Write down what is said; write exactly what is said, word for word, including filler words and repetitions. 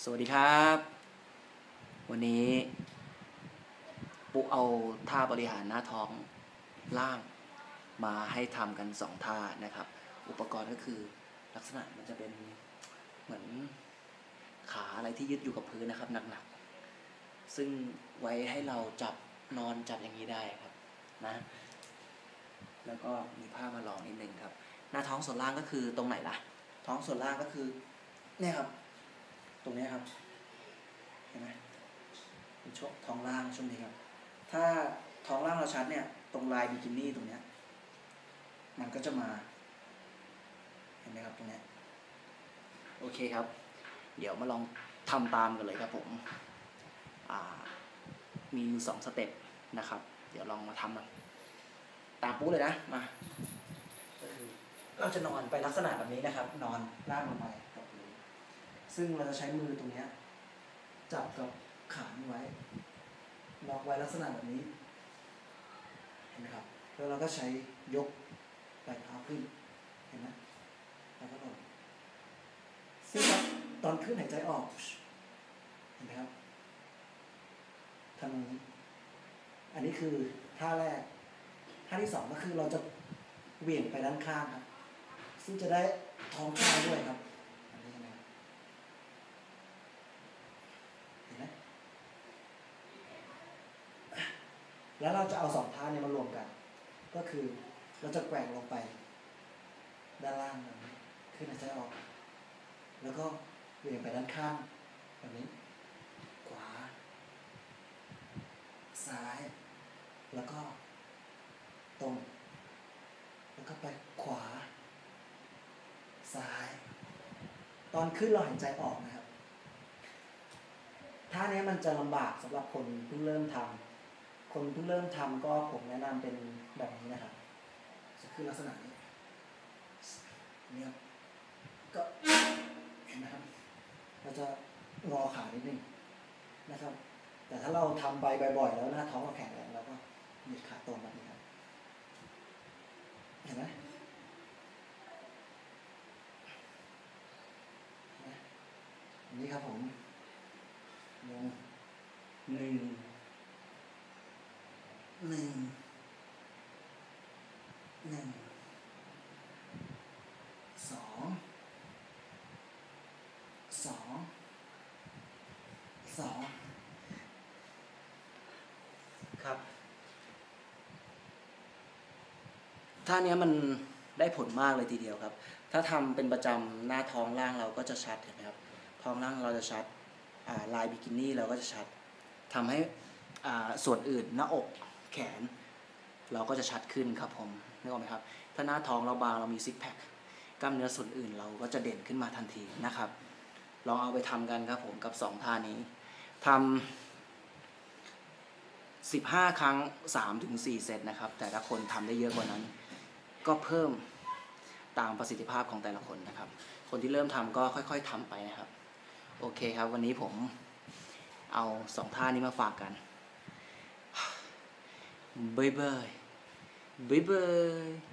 สวัสดีครับวันนี้ปุ๊เอาท่าบริหารหน้าท้องล่างมาให้ทำกันสองท่านะครับอุปกรณ์ก็คือลักษณะมันจะเป็นเหมือนขาอะไรที่ยึดอยู่กับพื้นนะครับหนักๆซึ่งไว้ให้เราจับนอนจับอย่างนี้ได้ครับนะแล้วก็มีผ้ามารองนิดนึงครับหน้าท้องส่วนล่างก็คือตรงไหนล่ะท้องส่วนล่างก็คือเนี่ยครับตรงนี้ครับเห็นไหมเป็นช่วงท้องล่างช่วงนี้ครับถ้าท้องล่างเราชัดเนี่ยตรงลายบิกินี่ตรงเนี้ยมันก็จะมาเห็นไหมครับตรงนี้โอเคครับเดี๋ยวมาลองทำตามกันเลยครับผมมีอยู่สองสเต็ปนะครับเดี๋ยวลองมาทำมันตามปุ๊เลยนะมาเราจะนอนไปลักษณะแบบนี้นะครับนอนล่างลงไปกับพื้นซึ่งเราจะใช้มือตรงนี้จับกับขาไว้ล็อกไว้ลักษณะแบบนี้เห็นไหมครับแล้วเราก็ใช้ยกปลายเท้าขึ้นเห็นไหมแล้วก็ลงซึ่งตอนขึ้นหายใจออกเห็นไหมครับทำอย่างนี้อันนี้คือท่าแรกท่าที่สองก็คือเราจะเหวี่ยงไปด้านข้างครับซึ่งจะได้ท้องข้างด้วยครับอันนี้นะเห็นไหมแล้วเราจะเอาสองท่านี้มารวมกันก็คือเราจะแกว่งลงไปด้านล่างแบบนี้ขึ้นหายใจออกแล้วก็เหวี่ยงไปด้านข้างแบบนี้ขวาซ้ายแล้วก็ตรงแล้วก็ไปขวาซ้ายตอนขึ้นเราหายใจออกนะครับท่านี้มันจะลำบากสำหรับคนเพิ่งเริ่มทำคนเพิ่งเริ่มทำก็ผมแนะนำเป็นแบบนี้นะครับจะขึ้นลักษณะนี้เนี่ยก็เห็นไหมครับเราจะงอขานิดนึงนะครับแต่ถ้าเราทำไปบ่อยๆแล้วหน้าท้องเราแข็งแรงเราก็เหยียดขาตรงแบบนี้ครับเห็นไหมอันนี้ครับผมลงหนึ่งหนึ่งหนึ่งสองสองสองครับท่านี้มันได้ผลมากเลยทีเดียวครับถ้าทำเป็นประจำหน้าท้องล่างเราก็จะชัดเห็นไหมครับท้องล่างเราจะชัดลายบิกินี่เราก็จะชัดทำให้ส่วนอื่นหน้าอกแขนเราก็จะชัดขึ้นครับผมนึกออกไหมครับถ้าหน้าท้องเราบางเรามีซิกแพคกล้ามเนื้อส่วนอื่นเราก็จะเด่นขึ้นมาทันทีนะครับลองเอาไปทำกันครับผมกับสองท่านี้ทำสิบห้าครั้ง สามถึงสี่ เซตนะครับแต่ถ้าคนทำได้เยอะกว่านั้นก็เพิ่มตามประสิทธิภาพของแต่ละคนนะครับคนที่เริ่มทำก็ค่อยๆทำไปนะครับโอเคครับวันนี้ผมเอาสองท่านี้มาฝากกันบ๊ายบายบ๊ายบาย